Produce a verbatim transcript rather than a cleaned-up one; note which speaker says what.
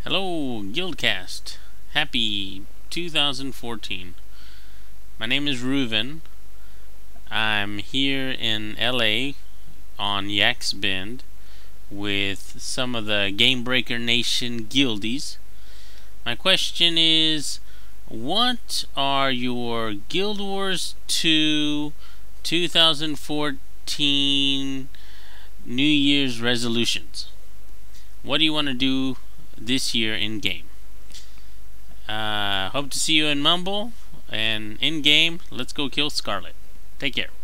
Speaker 1: Hello, Guildcast. Happy two thousand fourteen. My name is Reuven. I'm here in L A on Yaks Bend with some of the Gamebreaker Nation guildies. My question is, what are your Guild Wars two twenty fourteen New Year's resolutions? What do you want to do this year in game? Uh, hope to see you in Mumble, and in game, let's go kill Scarlet. Take care.